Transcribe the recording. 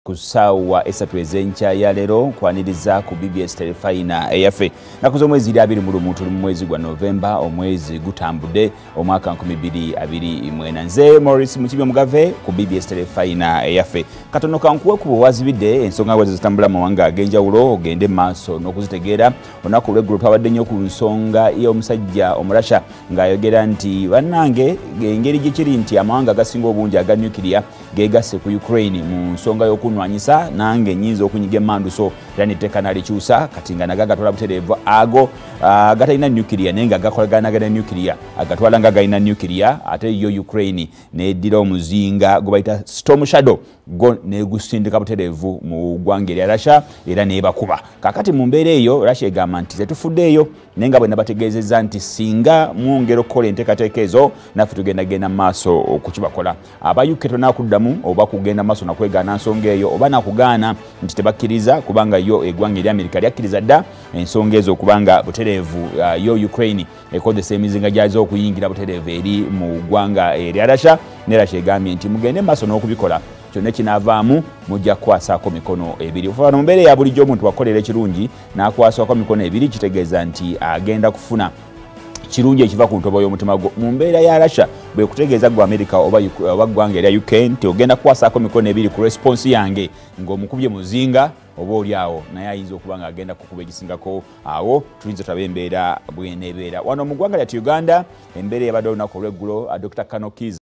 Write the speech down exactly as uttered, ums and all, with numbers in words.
Kusawa esatu ezenkya ya lero kwaniriza ku B B S Telefina eyaffe nakuzo mwezi abiri mu lumuntu mu mwezi gwa Novemba omwezi gutambudde omwaka nkumi bbiri abiri mwenda nze Morris Mukibyo Mugave ku B B S Telefina eyaffe katono kankuwe ku bwazibidde ensonga wazo zitambula mawanga agenjawulo ogende maaso n'okuzitegeera onako lwe group abadde nnyo ku nsonga y'omusajja omurasha ng'ayogera nti bannange engeri gikiri nti amawanga agasinga obungi aga nuclear gegase ku Ukraine mu nsonga y'oku nwanyisa nange nyinza okunyiga emanduso yani tekanali chusa katinga nagaga tola buterevu ago uh, gata ina nuclear nenga gakolagana gana nuclear agatwala ngaga ina nuclear ate yo Ukraine ne dira omuzinga gobaita storm shadow go ne gusindika buterevu mu gwangeri Russia era ne bakuba kakati mu mbere eyo Russia egamba nti tetufuddeyo nenga bwe nabategezeza nti singa mwongero kole entekatekezo nafe tugenda genda maso okukibakola abayuke tonakuddamu oba kugenda maso nakwegana nsonga eyo oba nakugana nti tebakkiriza kubanga yo egwangeri Amerika lyakkiriza dda ensonga ezo kubanga buterevu uh, yo Ukraine ekodese emizinga gyazo okuyingira buterevu eri mu gwanga erya Russia ne Russia egambye nti mugende maso n'okubikola kyonna kinavaamu mujja kwasako mikono ebiri ufa no mbere ya bulijjo omuntu wakolera ekirungi nakwasako mikono ebiri kitegeeza nti agenda kufuna kirungi ekiva ku ntobo y'omutima gwo mu mbeera ya Russia bwe kutegeeza gwa America oba oba gwanga erya U K nti ogenda kwasako mikono ebiri ku response yange ng'omukubye muzinga oba olyawo naye ayinza okuba nga agenda kukuba egisingako awo tuyinza tulabe embeera bw'eneebeera wano mu ggwanga lya Uganda embeera yabadde olunaku olw'eggulo Doctor Kanokiza